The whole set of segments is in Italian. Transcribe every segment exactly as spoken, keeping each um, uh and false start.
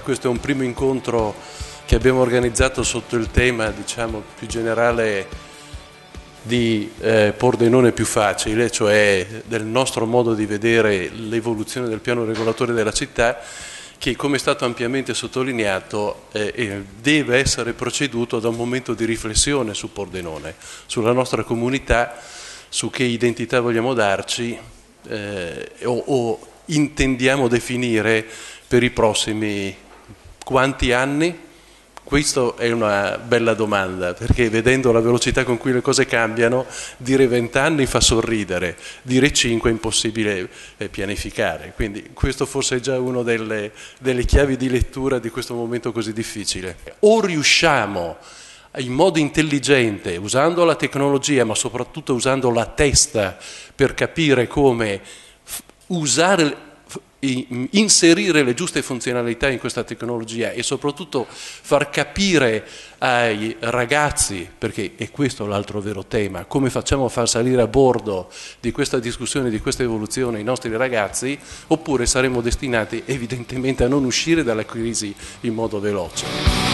questo è un primo incontro che abbiamo organizzato sotto il tema, diciamo, più generale di eh, Pordenone più facile, cioè del nostro modo di vedere l'evoluzione del piano regolatore della città, che, come è stato ampiamente sottolineato, eh, deve essere proceduto da un momento di riflessione su Pordenone, sulla nostra comunità, su che identità vogliamo darci eh, o, o intendiamo definire per i prossimi quanti anni? Questa è una bella domanda, perché vedendo la velocità con cui le cose cambiano, dire vent'anni fa sorridere, dire cinque è impossibile pianificare. Quindi questo forse è già una delle, delle chiavi di lettura di questo momento così difficile. O riusciamo in modo intelligente, usando la tecnologia, ma soprattutto usando la testa per capire come usare, inserire le giuste funzionalità in questa tecnologia e soprattutto far capire ai ragazzi, perché è questo l'altro vero tema, come facciamo a far salire a bordo di questa discussione, di questa evoluzione i nostri ragazzi, oppure saremo destinati evidentemente a non uscire dalla crisi in modo veloce.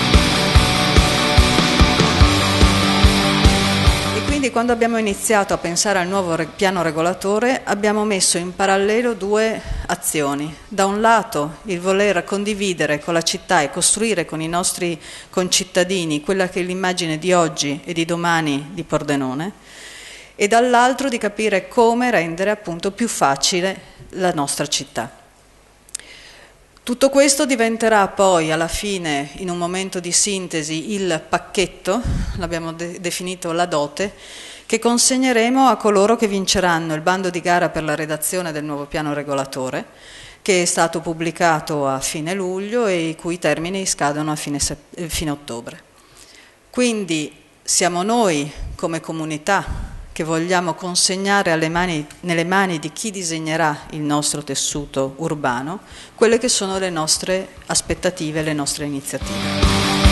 Quindi quando abbiamo iniziato a pensare al nuovo piano regolatore abbiamo messo in parallelo due azioni. Da un lato il voler condividere con la città e costruire con i nostri concittadini quella che è l'immagine di oggi e di domani di Pordenone, e dall'altro di capire come rendere appunto più facile la nostra città. Tutto questo diventerà poi alla fine, in un momento di sintesi, il pacchetto, l'abbiamo de- definito la dote, che consegneremo a coloro che vinceranno il bando di gara per la redazione del nuovo piano regolatore, che è stato pubblicato a fine luglio e i cui termini scadono a fine, sep- fine ottobre. Quindi siamo noi come comunità che vogliamo consegnare alle mani, nelle mani di chi disegnerà il nostro tessuto urbano, quelle che sono le nostre aspettative, le nostre iniziative.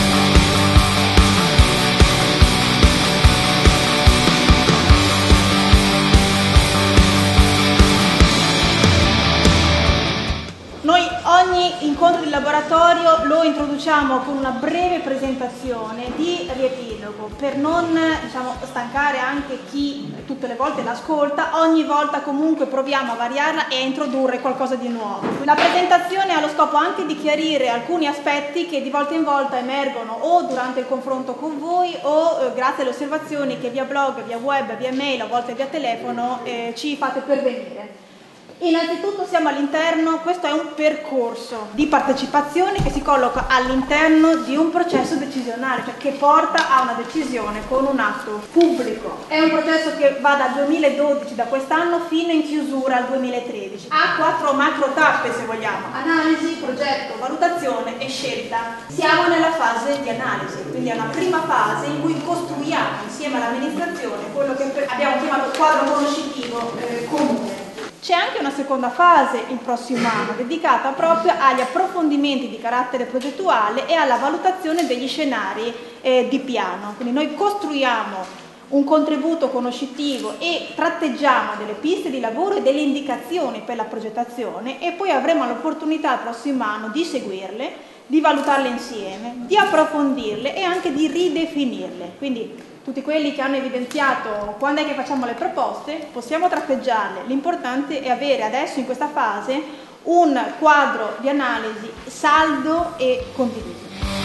Noi ogni incontro di laboratorio lo introduciamo con una breve presentazione di riepilogo per non, diciamo, stancare anche chi tutte le volte l'ascolta. Ogni volta comunque proviamo a variarla e a introdurre qualcosa di nuovo. La presentazione ha lo scopo anche di chiarire alcuni aspetti che di volta in volta emergono o durante il confronto con voi o eh, grazie alle osservazioni che via blog, via web, via mail, a volte via telefono eh, ci fate pervenire. Innanzitutto siamo all'interno, questo è un percorso di partecipazione che si colloca all'interno di un processo decisionale, cioè che porta a una decisione con un atto pubblico. È un processo che va dal duemiladodici, da quest'anno, fino in chiusura al duemilatredici. Ha quattro macro tappe, se vogliamo: analisi, progetto, valutazione e scelta. Siamo nella fase di analisi, quindi è una prima fase in cui costruiamo insieme all'amministrazione quello che abbiamo chiamato quadro conoscitivo eh, comune. C'è anche una seconda fase il prossimo anno, dedicata proprio agli approfondimenti di carattere progettuale e alla valutazione degli scenari eh, di piano. Quindi noi costruiamo un contributo conoscitivo e tratteggiamo delle piste di lavoro e delle indicazioni per la progettazione, e poi avremo l'opportunità il prossimo anno di seguirle, di valutarle insieme, di approfondirle e anche di ridefinirle. Quindi tutti quelli che hanno evidenziato quando è che facciamo le proposte, possiamo tratteggiarle. L'importante è avere adesso in questa fase un quadro di analisi saldo e condiviso.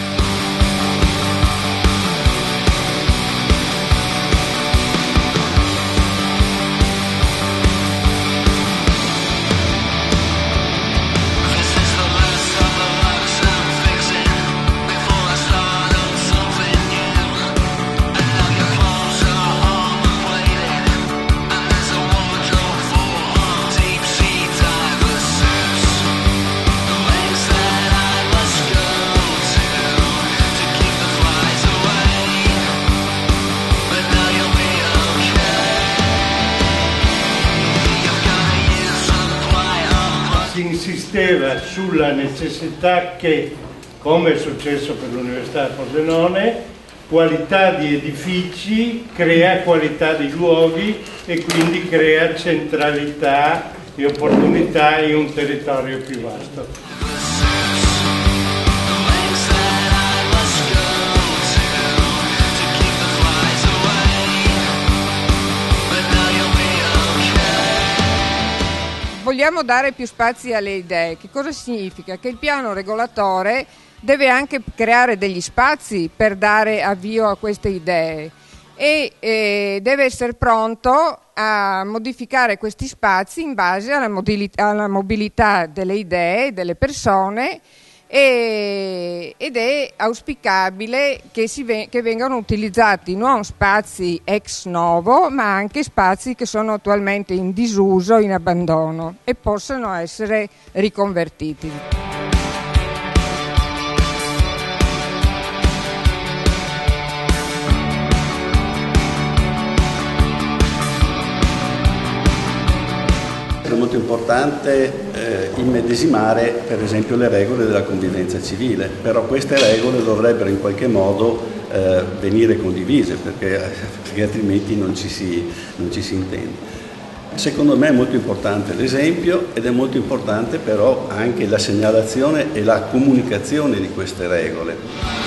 Insisteva sulla necessità che, come è successo per l'Università di Pordenone, qualità di edifici crea qualità di luoghi e quindi crea centralità e opportunità in un territorio più vasto. vogliamo dare più spazi alle idee. Che cosa significa? Che il piano regolatore deve anche creare degli spazi per dare avvio a queste idee e eh, deve essere pronto a modificare questi spazi in base alla mobilità, alla mobilità delle idee, delle persone, e, ed è auspicabile che, si ve, che vengano utilizzati non spazi ex novo, ma anche spazi che sono attualmente in disuso, in abbandono, e possano essere riconvertiti. È molto importante eh, immedesimare per esempio le regole della convivenza civile, però queste regole dovrebbero in qualche modo eh, venire condivise, perché, perché altrimenti non ci, si, non ci si intende. Secondo me è molto importante l'esempio ed è molto importante però anche la segnalazione e la comunicazione di queste regole.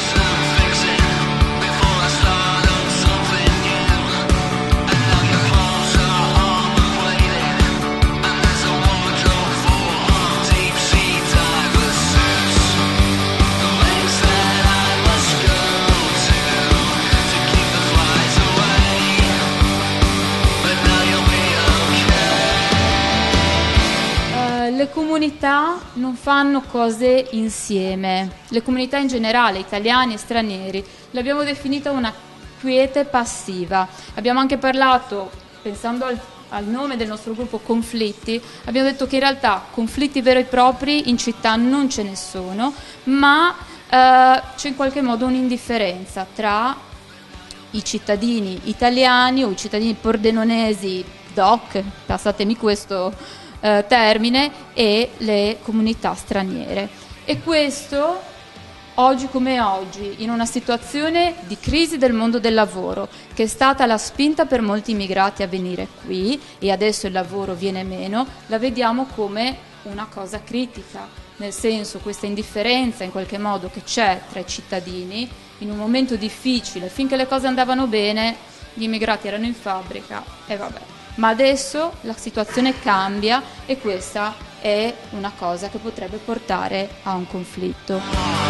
Le comunità non fanno cose insieme, le comunità in generale, italiani e stranieri, l'abbiamo definita una quiete passiva. Abbiamo anche parlato, pensando al, al nome del nostro gruppo, conflitti, abbiamo detto che in realtà conflitti veri e propri in città non ce ne sono, ma eh, c'è in qualche modo un'indifferenza tra i cittadini italiani o i cittadini pordenonesi, doc, passatemi questo Eh, termine, e le comunità straniere. E questo oggi come oggi, in una situazione di crisi del mondo del lavoro, che è stata la spinta per molti immigrati a venire qui e adesso il lavoro viene meno, la vediamo come una cosa critica, nel senso questa indifferenza in qualche modo che c'è tra i cittadini in un momento difficile. Finché le cose andavano bene gli immigrati erano in fabbrica e vabbè. Ma adesso la situazione cambia e questa è una cosa che potrebbe portare a un conflitto.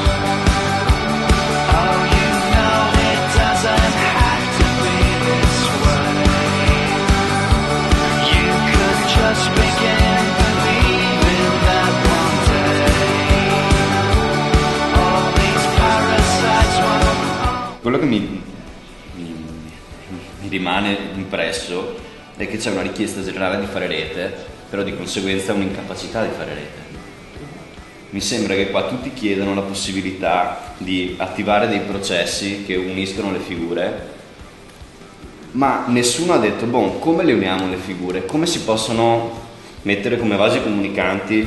Quello che mi, mi, mi rimane impresso è che c'è una richiesta generale di fare rete, però di conseguenza un'incapacità di fare rete. Mi sembra che qua tutti chiedano la possibilità di attivare dei processi che uniscono le figure, ma nessuno ha detto, boh, come le uniamo le figure? Come si possono mettere come vasi comunicanti?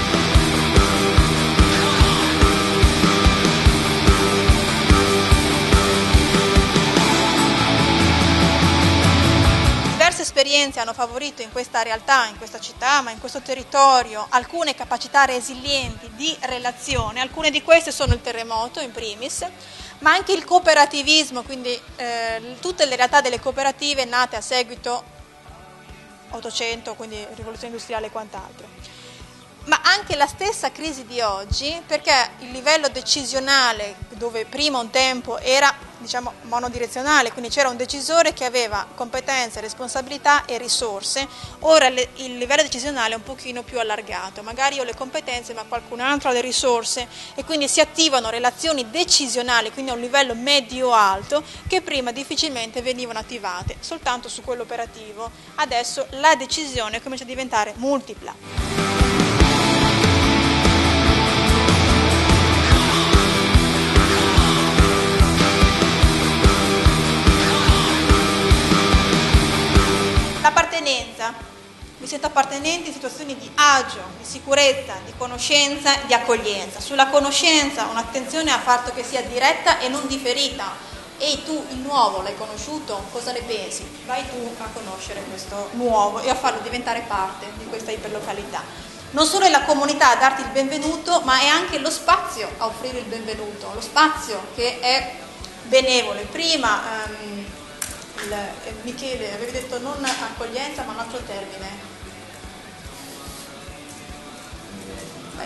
Esperienze hanno favorito in questa realtà, in questa città, ma in questo territorio alcune capacità resilienti di relazione. Alcune di queste sono il terremoto in primis, ma anche il cooperativismo, quindi eh, tutte le realtà delle cooperative nate a seguito Ottocento, quindi rivoluzione industriale e quant'altro. Ma anche la stessa crisi di oggi, perché il livello decisionale, dove prima un tempo era, diciamo, monodirezionale, quindi c'era un decisore che aveva competenze, responsabilità e risorse, ora le, il livello decisionale è un pochino più allargato, magari io ho le competenze ma qualcun altro ha le risorse e quindi si attivano relazioni decisionali, quindi a un livello medio-alto, che prima difficilmente venivano attivate, soltanto su quello operativo. Adesso la decisione comincia a diventare multipla. L'appartenenza, mi sento appartenente in situazioni di agio, di sicurezza, di conoscenza, di accoglienza. Sulla conoscenza un'attenzione al fatto che sia diretta e non differita. Ehi tu, il nuovo, l'hai conosciuto? Cosa ne pensi? Vai tu a conoscere questo nuovo e a farlo diventare parte di questa iperlocalità. Non solo è la comunità a darti il benvenuto, ma è anche lo spazio a offrire il benvenuto, lo spazio che è benevole. Prima um, il, eh, Michele avevi detto non accoglienza ma un altro termine.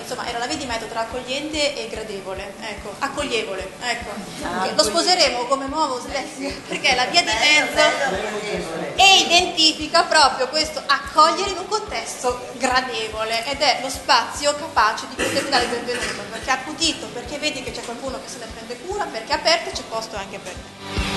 insomma era la via di mezzo tra accogliente e gradevole, ecco, accoglievole, ecco. Ah, lo sposeremo come nuovo lessico perché è la via di mezzo e identifica proprio questo accogliere in un contesto gradevole ed è lo spazio capace di poter dare il benvenuto, perché è accudito, perché vedi che c'è qualcuno che se ne prende cura, perché è aperto e c'è posto anche per te.